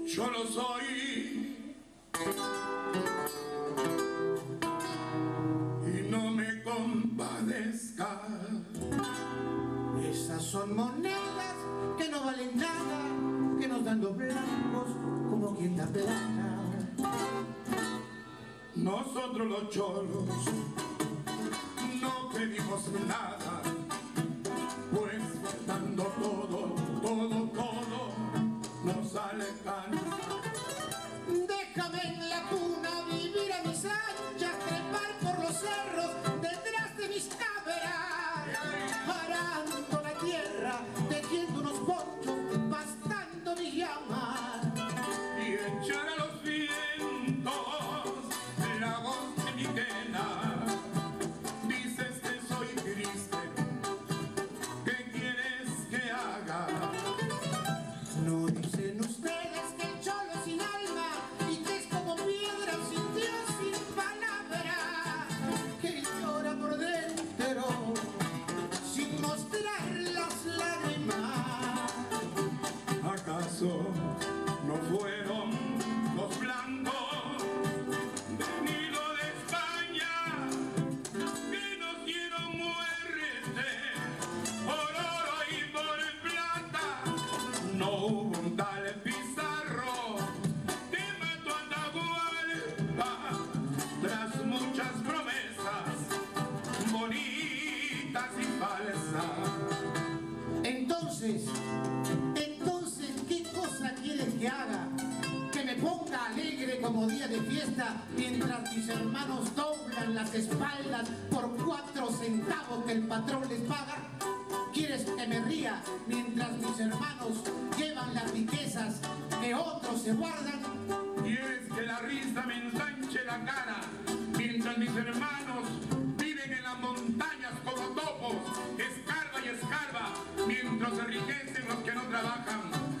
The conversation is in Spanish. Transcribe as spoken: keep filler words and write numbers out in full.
yo lo soy y no me compadezca. Esas son monedas que no valen nada, que nos dan los blancos como quien da plata. Nosotros los cholos no pedimos nada, pues dando todo, todo, todo nos sale cansa. Déjame en la cuna vivir a mis anchas, trepar por los cerros detrás de mis cabras, arando la tierra, tejiendo unos ponchos, pastando mis llamas Y echar a los vientos la voz de mi quena. Dices que soy triste, ¿qué quieres que haga? No dicen ustedes que el cholo sin alma y que es como piedra sin Dios, sin palabra, que llora por dentro sin mostrar las lágrimas. ¿Acaso no fueron los blancos del Nilo de España que nos dieron muerte por oro y por plata? No hubo un tal Pizarro que mató a Atahualpa tras muchas promesas bonitas y falsas. Entonces, entonces, ¿qué cosa quieres que haga? ¿Que me ponga alegre como día de fiesta mientras mis hermanos doblan las espaldas por cuatro centavos que el patrón les paga? ¿Quieres que me ría mientras mis hermanos llevan las riquezas que otros se guardan? ¿Quieres que la risa me ensanche la cara mientras mis hermanos viven en las montañas como topos, escarba y escarba, mientras se enriquecen los que no trabajan?